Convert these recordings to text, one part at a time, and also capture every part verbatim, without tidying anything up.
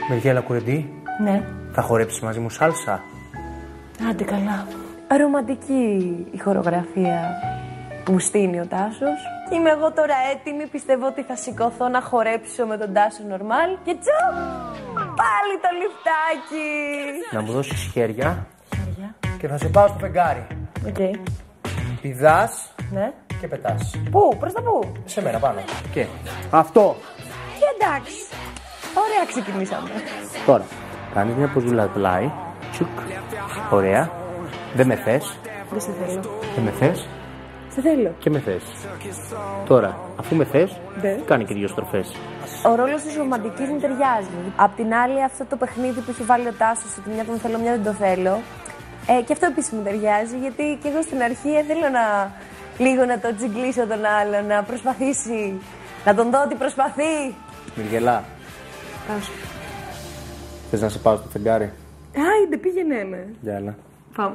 Μυριέλα Κουρεντή. Ναι. Θα χορέψεις μαζί μου σάλσα? Άντε καλά. Ρομαντική η χορογραφία που μου στείνει ο Τάσος. Είμαι εγώ τώρα έτοιμη, πιστεύω ότι θα σηκωθώ να χορέψω με τον Τάσο νορμάλ και τσοπ! Πάλι το λιφτάκι! Να μου δώσεις χέρια. Χέρια. Και θα σε πάω στο φεγγάρι. Οκ. Okay. Πηδάς. Ναι. Και πετάς. Πού, προς τα πού? Σε μένα πάνω. Και αυτό. Και εντάξει. Ωραία ξεκινήσαμε. Τώρα, κάνεις μια ποζούλα πλάι. Τσουκ. Ωραία. Δεν με θες. Δεν σε θέλω. Δεν με θες. Σε θέλω. Και με θες. Τώρα, αφού με θες, ναι. Κάνει και δύο στροφές. Ο ρόλος της ρομαντικής μου ταιριάζει. Απ' την άλλη, αυτό το παιχνίδι που έχει βάλει ο Τάσος, ότι μια τον θέλω, μια δεν το θέλω. Ε, και αυτό επίσης μου ταιριάζει, γιατί και εγώ στην αρχή θέλω να λίγο να το τσιγκλίσω τον άλλο, να προσπαθήσει, να τον δω ότι προσπαθεί. Μυριέλα. Πάσου. Θες να σε πάω στο φεγγάρι? Άιντε, πήγαινε με. Για έλα. Πάμε.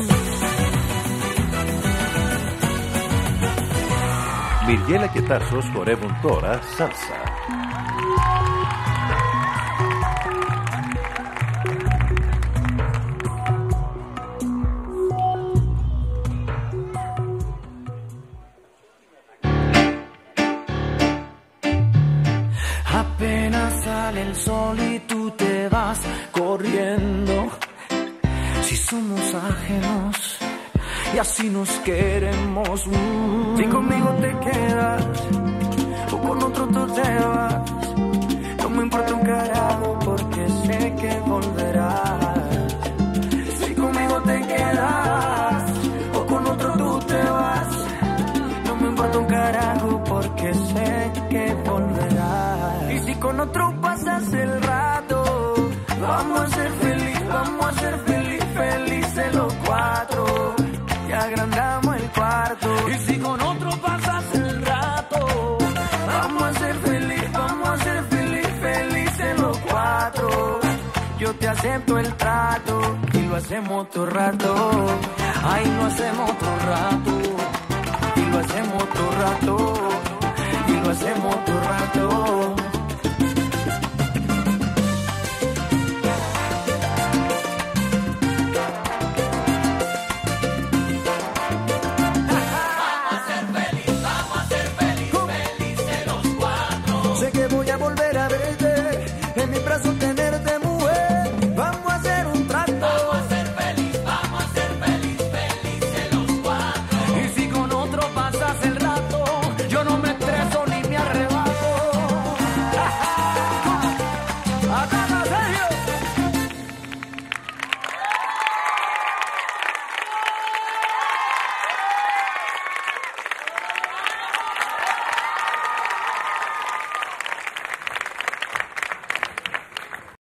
Μυριέλα και Τάσος χορεύουν τώρα σάλσα. Apenas sale el sol y tú te vas corriendo. Si somos ajenos y así nos queremos. Mm. Si conmigo te quedas o con otro tú te vas, no me importa un carajo porque sé que volverás. Si conmigo te quedas o con otro tú te vas, no me importa un carajo porque sé que volverás. Y si con otro pasas el rato, vamos a ser feliz, vamos a ser feliz, felices los cuatro. Y agrandamos el cuarto. Y si con otro pasas el rato, vamos a ser feliz, vamos a ser feliz, felices los cuatro. Yo te acepto el trato y lo hacemos todo rato. Ay, lo hacemos todo rato.